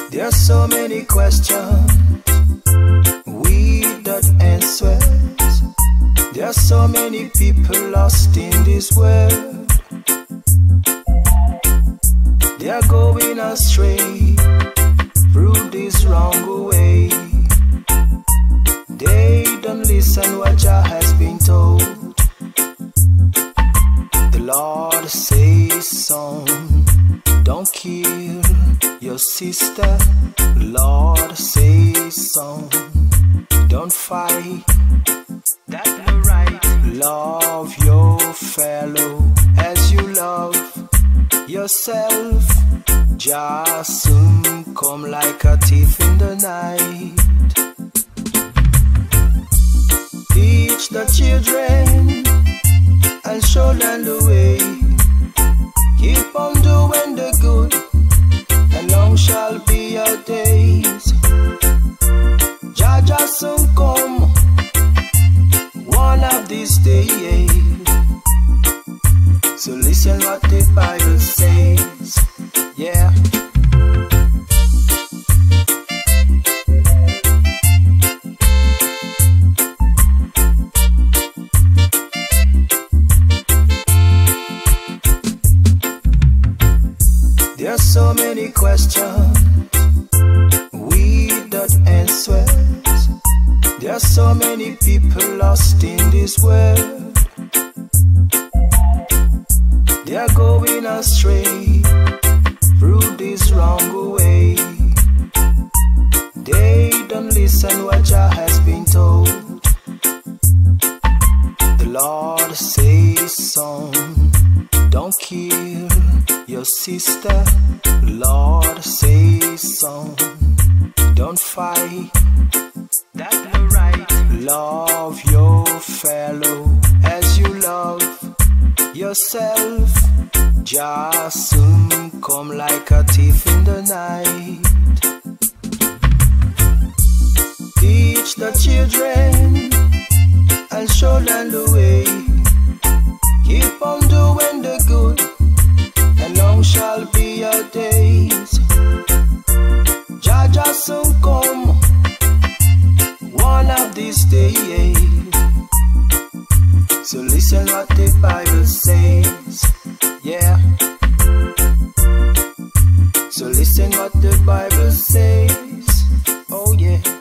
There's so many questions without answers. There's so many people lost in this world. They're going astray through this wrong way. They don't listen what Jah has been told. The Lord says, son, don't kill your sister. Lord says, son, don't fight. That's the right. Love your fellow as you love yourself. Jah soon come like a thief in the night. Teach the children and show them the way. Keep on doing the good, and long shall be your days. Jah soon come one of these days. So listen what the Bible says. Yeah. There's so many questions without answers. There's so many people lost in this world. They're going astray through this wrong way. They don't listen what Jah has been told. The Lord says, son, don't kill your sister. Lord says, son, don't fight. That's the right. Love your fellow as you love yourself. Jah soon come like a thief in the night. Teach the children and show them the way. Keep on doing the good, and long shall be your days. Jah soon come one of these days. So listen what the Bible says. Yeah. So listen what the Bible says. Oh yeah.